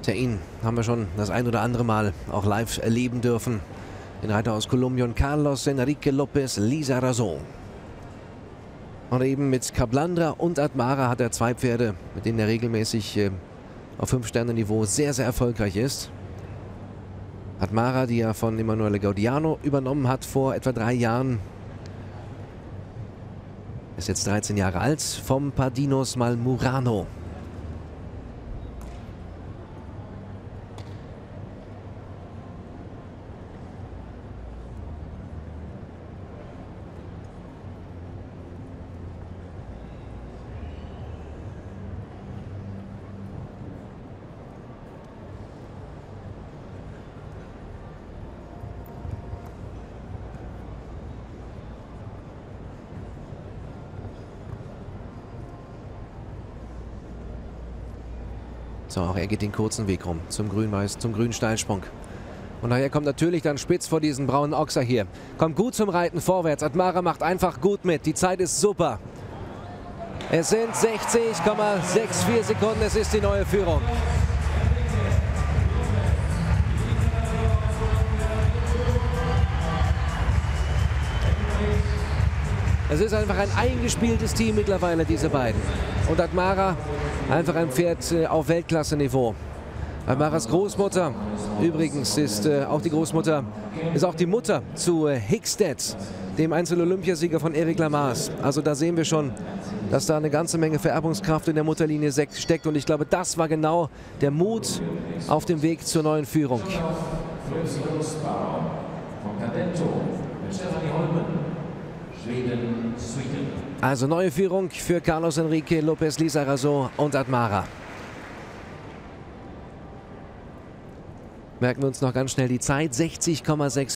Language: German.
Tja, ihn haben wir schon das ein oder andere Mal auch live erleben dürfen. Den Reiter aus Kolumbien, Carlos Enrique López Lizarazo. Und eben mit Kablandra und Atmara hat er zwei Pferde, mit denen er regelmäßig auf 5-Sterne-Niveau sehr, sehr erfolgreich ist. Atmara, die er von Emanuele Gaudiano übernommen hat vor etwa 3 Jahren. Ist jetzt 13 Jahre alt, vom Pardinos Malmurano. So, auch er geht den kurzen Weg rum zum grünen Steilsprung. Und daher kommt natürlich dann spitz vor diesen braunen Ochser hier. Kommt gut zum Reiten vorwärts. Atmara macht einfach gut mit. Die Zeit ist super. Es sind 60,64 Sekunden. Es ist die neue Führung. Es ist einfach ein eingespieltes Team mittlerweile, diese beiden. Und Atmara einfach ein Pferd auf Weltklasse-Niveau. Atmaras Großmutter übrigens ist auch die Mutter zu Hickstead, dem Einzel-Olympiasieger von Eric Lamaze. Also da sehen wir schon, dass da eine ganze Menge Vererbungskraft in der Mutterlinie steckt. Und ich glaube, das war genau der Mut auf dem Weg zur neuen Führung. Also neue Führung für Carlos Enrique López Lizarazo und Atmara. Merken wir uns noch ganz schnell die Zeit, 60,6.